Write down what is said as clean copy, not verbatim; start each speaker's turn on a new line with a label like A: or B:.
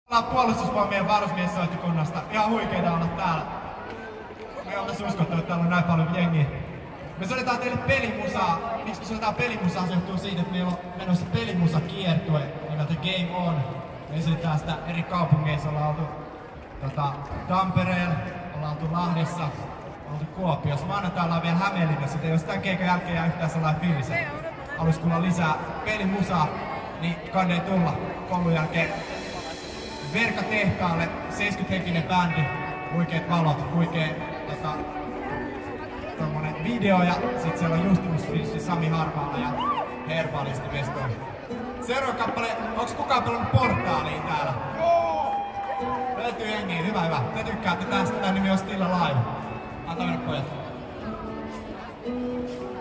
A: Ollaan puolustusvoimien varusmiessoittokunnasta. Ihan huikeeta olla täällä. Me ollaan uskottu, että täällä on näin paljon jengiä. Me soitetaan teille pelimusaa. Miksi me soitetaan pelimusaa? Se johtuu siitä, että meillä on menossa pelimusakiertue nimeltä Game On. Me esitetään sitä eri kaupungeissa. Ollaan oltu Tampereella, ollaan oltu Lahdessa, oltu Kuopiossa. Maanantaina ollaan vielä Hämeenlinnassa. Jos tämän keikan jälkeen jää yhtään sellainen fiilis, että haluaisi kuulla lisää pelimusaa, niin kannei tulla koulun jälkeen Verka-tehtaalle, 70-henkinen bändi, huikeet valot, huikee tommonen video ja sit siellä on Justimus Finssi, Sami Harmaala ja Herbalisti Vestoon. Seuraava kappale, onks kukaan pelannut Portaaliin täällä? Löytyy jengiä, hyvä hyvä. Te tykkäätte tästä, tää nimi on Still Alive. Antaa mennä pojat.